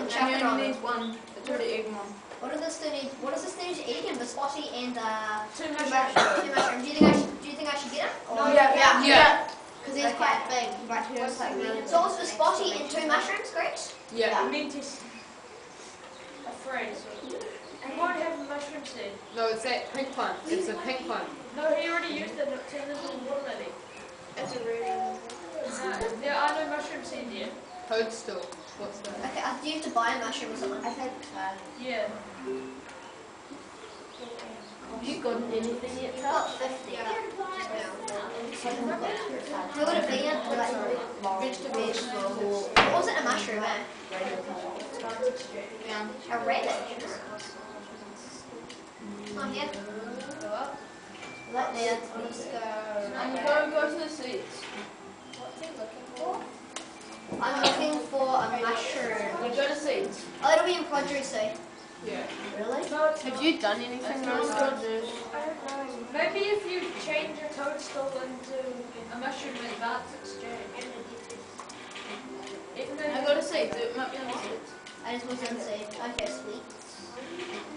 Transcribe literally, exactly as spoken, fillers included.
and chuck you it on. only need one. It's already eaten one. What does this need? What does this need to eat again? The spotty and uh, Two two mushrooms. Two mushrooms. Do you think I should? Do you think I should get it? Or No, yeah, yeah, yeah. Because he's quite big. Right. So it's the spotty and two mushrooms, correct? Yeah. I meant to s- a phrase. You won't have a mushroom seed. No, it's that pink one. It's a pink one. No, he already used it. It's in his little water lily. It's a red. No, there are no mushroom seeds yet. Toadstool. What's that? Okay. Uh, do you have to buy a mushroom or something? I think so. Yeah. Have you gotten anything yet, You've got Touch? fifty. Just now. Who would it be in? Like vegetable. Vegetable. What was it? A mushroom, eh? Yeah. A rabbit. Oh, yeah. Go up. Let me. Let's go. I'm going to go to the seats. What's he looking for? I'm looking for a mushroom. You go to seats. Oh, it'll be in produce, so. Yeah. Really? No, it's Have not. you done anything That's Rose? not good. I don't know. Maybe if you change a toadstool into a mushroom in advance exchange. Even though I go to seats. It might be on the seats. I just was gonna say, okay, sweet.